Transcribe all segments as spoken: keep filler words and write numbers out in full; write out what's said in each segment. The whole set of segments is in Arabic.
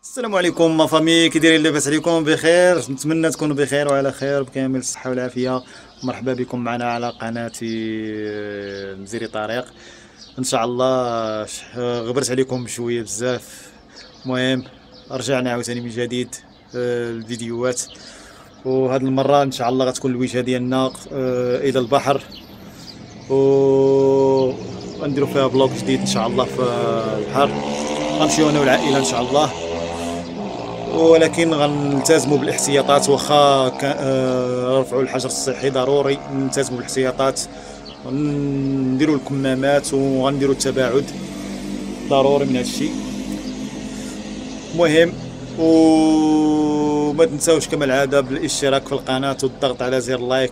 السلام عليكم ما فامي، كي دايرين؟ لاباس عليكم؟ بخير، نتمنى تكونوا بخير وعلى خير بكامل الصحه والعافيه. مرحبا بكم معنا على قناتي مزيري طريق. ان شاء الله ش- غبرت عليكم شويه بزاف. المهم رجعنا عاوتاني من جديد آه، الفيديوهات، وهاد المره ان شاء الله غتكون الوجهه ديالنا آه، الى البحر، و غنديروا فيها بلوك جديد ان شاء الله في البحر. غنمشيو انا والعائله ان شاء الله، ولكن غنلتزموا بالاحتياطات. واخا كا- آه، رفعوا الحجر الصحي ضروري نلتزموا بالاحتياطات، نديروا الكمامات وغنديروا التباعد ضروري من هذا الشيء. مهم، وما تنساوش كما العاده بالاشتراك في القناه والضغط على زر لايك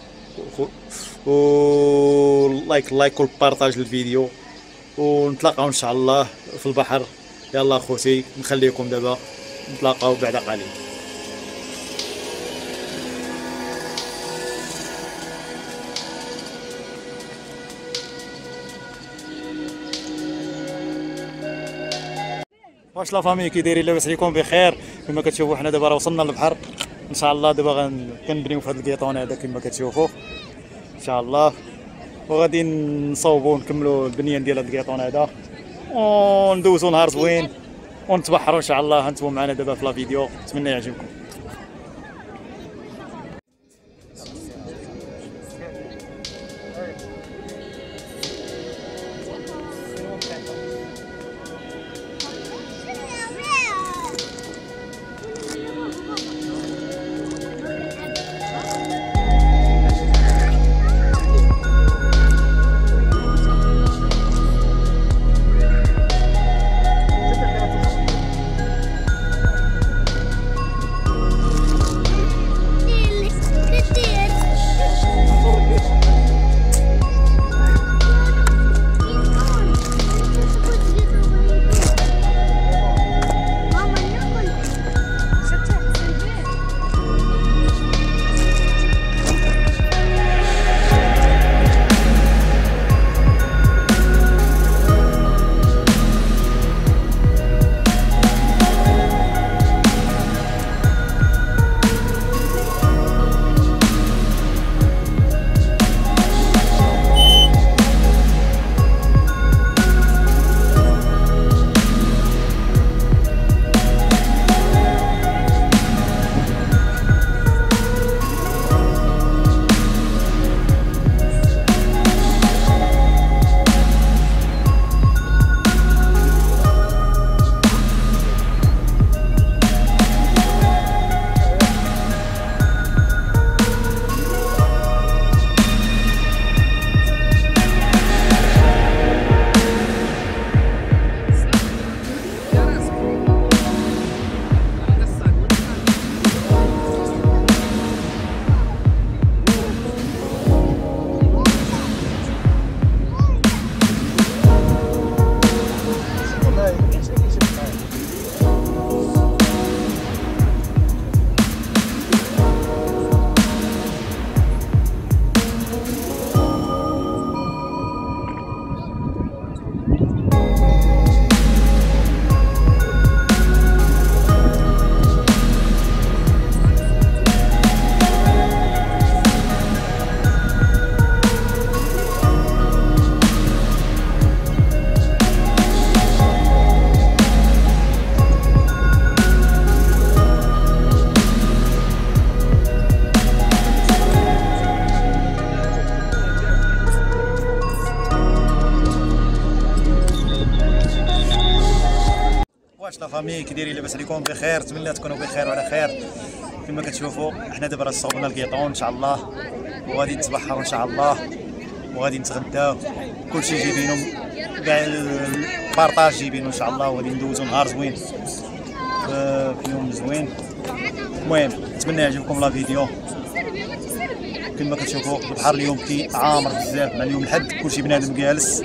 واللايك لايك والبارطاج للفيديو، ونتلاقاو ان شاء الله في البحر. يلا اخوتي نخليكم دابا نتلاقاو بعد قليل. واش لا فامي كي دايرين؟ لاباس عليكم؟ بخير. كما كتشوفوا حنا دابا راه وصلنا للبحر ان شاء الله. دابا غن- كنبنيو في هذا الكيطون هذا كما كتشوفوا ان شاء الله، وغادي نصوبوا ونكملوا البنيان ديال هذا الكيطون هذا، وندوزوا نهار زوين ونتبحروا ان شاء الله. هانتوما معنا دابا في لا فيديو، نتمنى يعجبكم. واش لا فامي كي دايرين؟ لاباس عليكم؟ بخير، نتمنى تكونوا بخير وعلى خير. كما كتشوفوا حنا دابا راه صوبنا الكيطون ان شاء الله، وغادي نتبحروا ان شاء الله، وغادي نتغداو. كلشي جايبينو كاع البارطاج جايبينو ان شاء الله، وغادي ندوزو نهار زوين آه، في يوم زوين. المهم نتمنى يعجبكم لا فيديو. كما كتشوفوا البحر اليوم كي عامر بزاف مع اليوم الحد، كلشي بنادم جالس،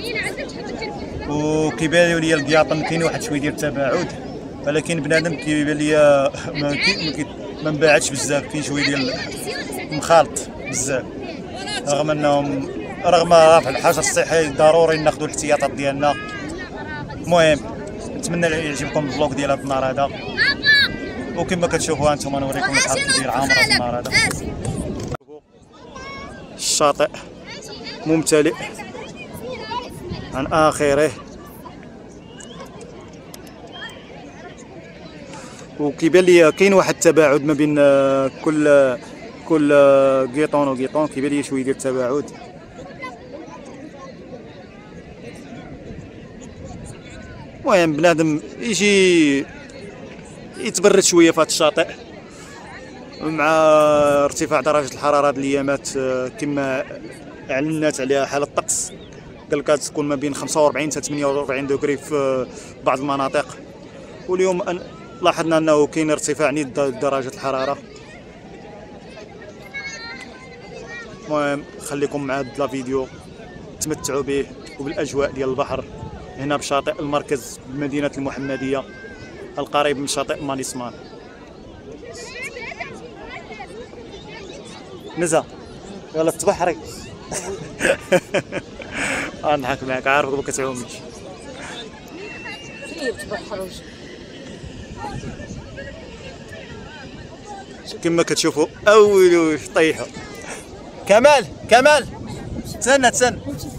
وكيبان لي الكياطن كاين واحد شويه ديال التباعد، ولكن بنادم كيبان لي ما كي ما انبعدش بزاف، كاين شويه ديال مخالط بزاف، رغم انهم رغم رفع الحجر الصحي ضروري ناخذوا الاحتياطات ديالنا. المهم نتمنى يعجبكم الفلوق ديال هذا النهار هذا. وكما كتشوفوا هانتوما نوريكم البحر كيدير عامر في النهار هذا. الشاطئ ممتلئ عن اخره، وكيبان لي كاين واحد التباعد ما بين كل كل قيطون وقيطون، كيبان لي شويه ديال التباعد. المهم بنادم يجي يتبرد شويه في هذا الشاطئ مع ارتفاع درجه الحراره هذه الايامات كما اعلنت عليها حاله الطقس، قال لك تكون ما بين خمسة وأربعين حتى ثمانية وأربعين دوغري في بعض المناطق، واليوم أن لاحظنا انه كاين ارتفاع نيت درجه الحراره. المهم خليكم مع هذا الفيديو تمتعوا به وبالاجواء ديال البحر هنا بشاطئ المركز بمدينه المحمديه القريب من شاطئ مانيسمان. نزا يلا تبحري. نضحك معاك، عارف ما كتعوميش. كما كتشوفوا اول طيحوا. كمال كمال تسنى تسنى.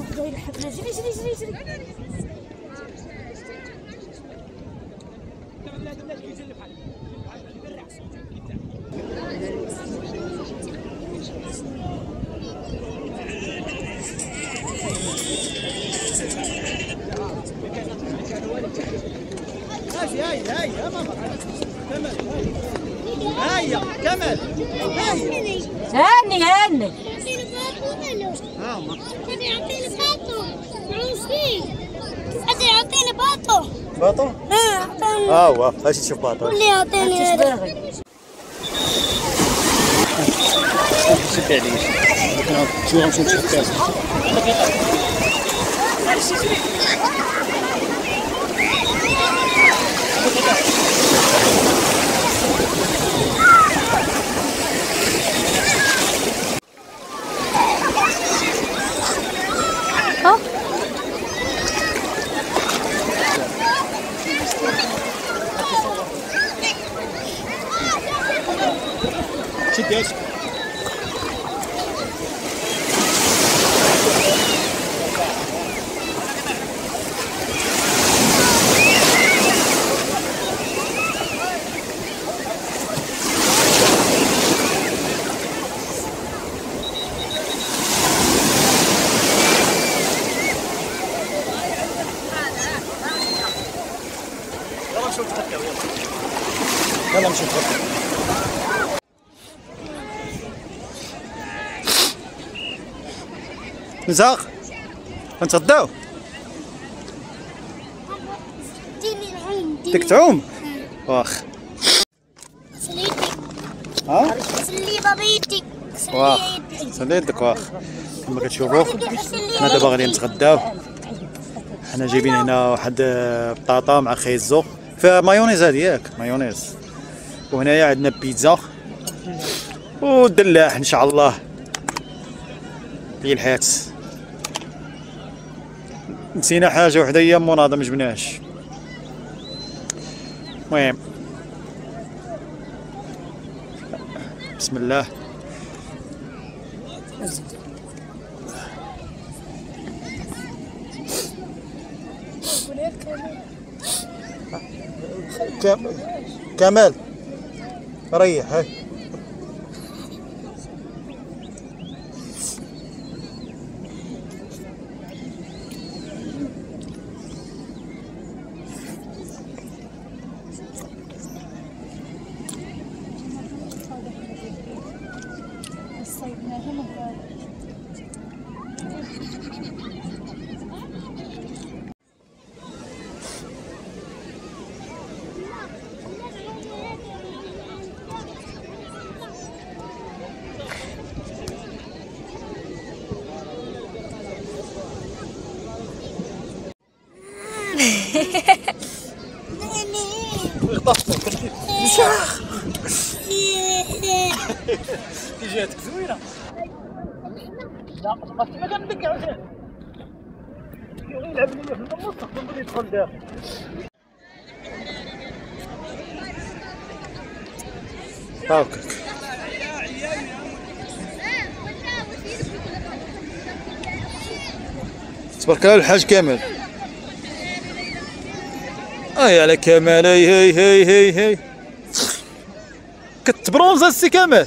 هاي هاي يا ماما كمال، هاي كمال هاي هاني هاني ها ما بدي يعطيني باطو عروسي، بدي يعطيني باطو باطو اه اعطيني اه واه اش تشوف باطو اللي يعطيني هذا شد عليك شو غنمشيو نشوف شد ايش يلا نشوف تغداو يلا يلا نشوف تغداو. نزاق نتغداو. ديني العين بدك تعوم؟ واخ سليتي ها؟ سلي بابيتي واخ سلي يدك واخ. كما كتشوفوا حنا دابا غادي نتغداو. حنا جايبين هنا واحد بطاطا مع خيزو فيها مايونيز، هادي ياك مايونيز، وهنايا عندنا بيتزا والدلاح ان شاء الله. هي الحياة. نسينا حاجه وحده هي مناضه ما جبناهاش. المهم بسم الله. كمال ريح هاي. شاخ جاتك زوينه. لا ما كندق عاوتاني يلعب ليا في النص خصنا يدخل داخل. هاكاك. تبارك الله الحاج كامل. اي على كمال. هي هي هي هي هي كتبرونز السي كمال.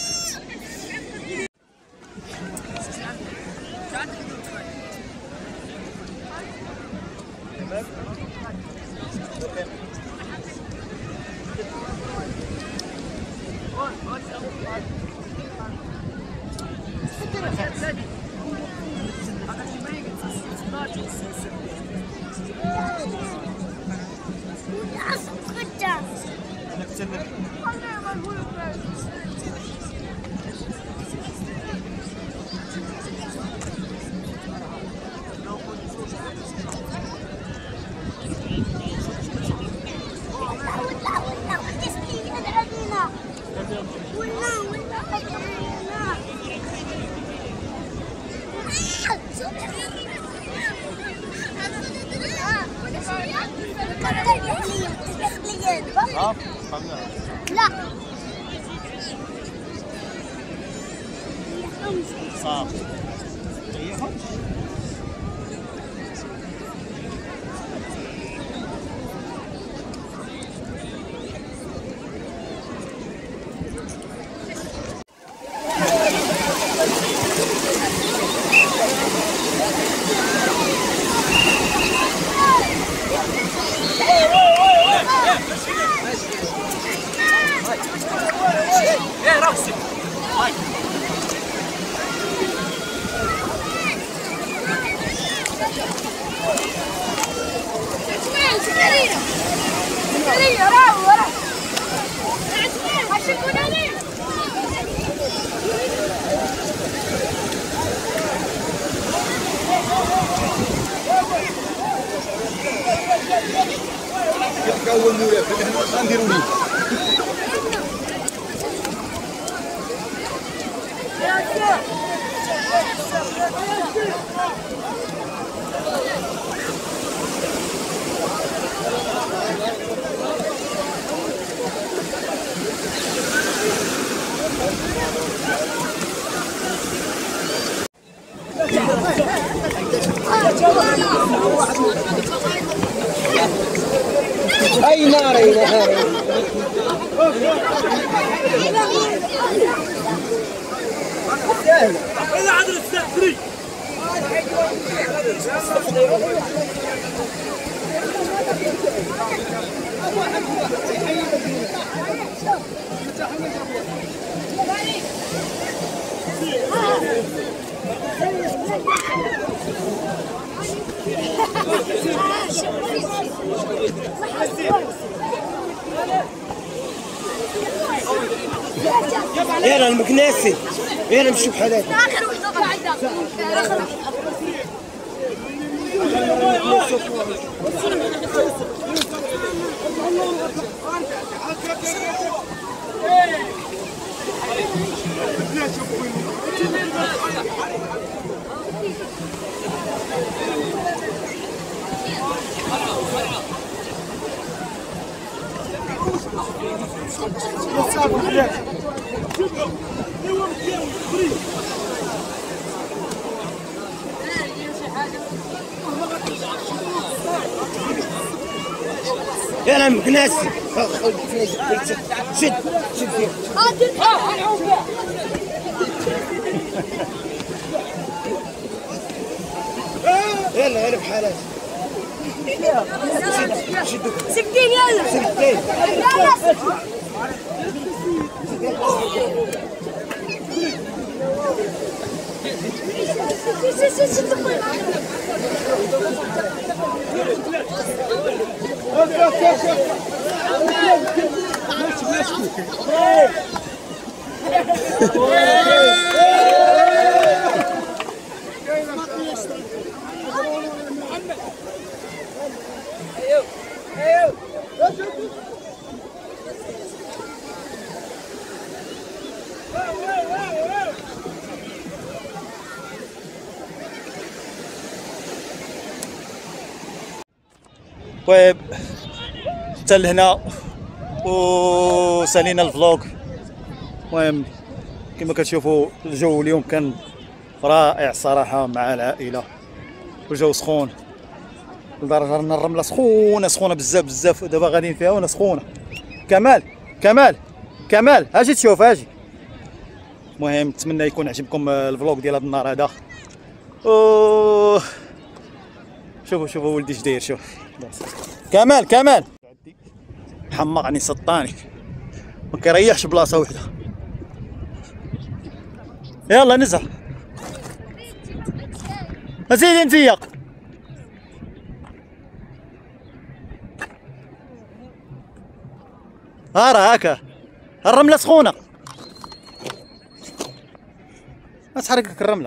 لا صعب. اي نار اي نار. إذا عدل السفري يلا المكناسي يلا نمشي بحالات. اخر وحده يلا المكناسي شد شد فيه. يلا يلا بحالات. سكتين يلا سكتين. طيب حتى لهنا وسالينا الفلوق. المهم كما كتشوفوا الجو اليوم كان رائع صراحه مع العائله، والجو سخون لدرجه ان الرمله سخونه سخونه بزاف بزاف، دابا غاديين فيها وانا سخونه. كمال كمال كمال اجي تشوف اجي. المهم نتمنى يكون عجبكم الفلوق ديال هذا النهار هذا. اوه شوفوا شوفوا ولدي اش داير، شوف كمال كمال حمقني سطاني ما كيريحش بلاصه وحده. يلا نزل زيد انت. ها راه هكا الرمله سخونه، ما تحرقك الرمله،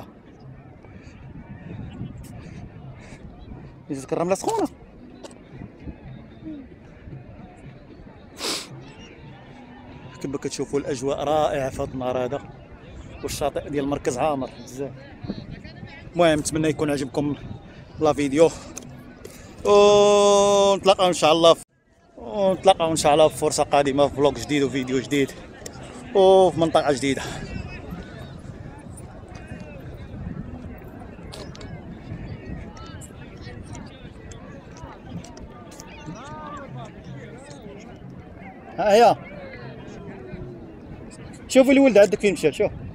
يجيك الرمله سخونه. كما كتشوفوا الاجواء رائعه في هذا النهار هذا، والشاطئ ديال مركز عامر بزاف. المهم نتمنى يكون عجبكم لا فيديو، ونتلاقاو ان شاء الله في ونتلاقاو ان شاء الله في فرصه قادمه في فلوق جديد وفيديو جديد وفي منطقه جديده. ها هي شوفوا الولد عندك فين مشى، شوف